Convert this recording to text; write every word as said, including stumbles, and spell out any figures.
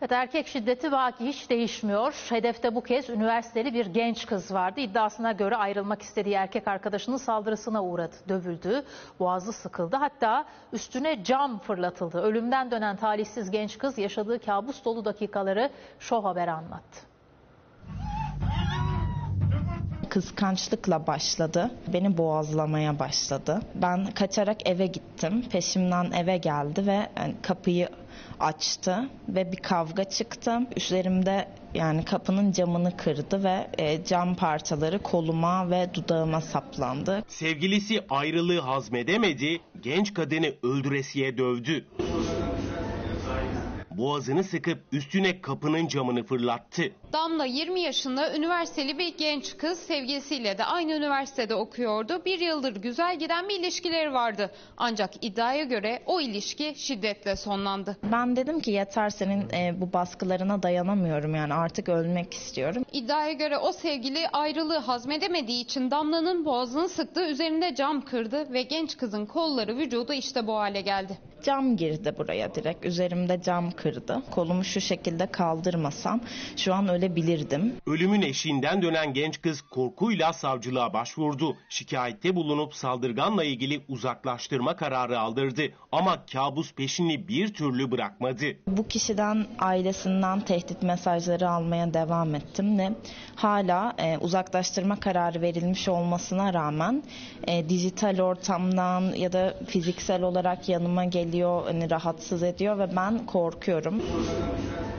Evet, erkek şiddeti vaki hiç değişmiyor. Hedefte bu kez üniversiteli bir genç kız vardı. İddiasına göre ayrılmak istediği erkek arkadaşının saldırısına uğradı, dövüldü, boğazı sıkıldı. Hatta üstüne cam fırlatıldı. Ölümden dönen talihsiz genç kız yaşadığı kabus dolu dakikaları Show Haber'e anlattı. Kıskançlıkla başladı. Beni boğazlamaya başladı. Ben kaçarak eve gittim. Peşimden eve geldi ve yani kapıyı açtı ve bir kavga çıktı. Üzerimde yani kapının camını kırdı ve e, cam parçaları koluma ve dudağıma saplandı. Sevgilisi ayrılığı hazmedemedi, genç kadını öldüresiye dövdü. Boğazını sıkıp üstüne kapının camını fırlattı. Damla yirmi yaşında üniversiteli bir genç kız, sevgilisiyle de aynı üniversitede okuyordu. Bir yıldır güzel giden bir ilişkileri vardı. Ancak iddiaya göre o ilişki şiddetle sonlandı. Ben dedim ki yeter, senin e, bu baskılarına dayanamıyorum, yani artık ölmek istiyorum. İddiaya göre o sevgili ayrılığı hazmedemediği için Damla'nın boğazını sıktı, üzerinde cam kırdı ve genç kızın kolları, vücudu işte bu hale geldi. Cam girdi buraya direkt. Üzerimde cam kırdı. Kolumu şu şekilde kaldırmasam şu an ölebilirdim. Ölümün eşiğinden dönen genç kız korkuyla savcılığa başvurdu. Şikayette bulunup saldırganla ilgili uzaklaştırma kararı aldırdı. Ama kabus peşini bir türlü bırakmadı. Bu kişiden, ailesinden tehdit mesajları almaya devam ettim ve hala e, uzaklaştırma kararı verilmiş olmasına rağmen e, dijital ortamdan ya da fiziksel olarak yanıma geliyor, hani rahatsız ediyor ve ben korkuyorum.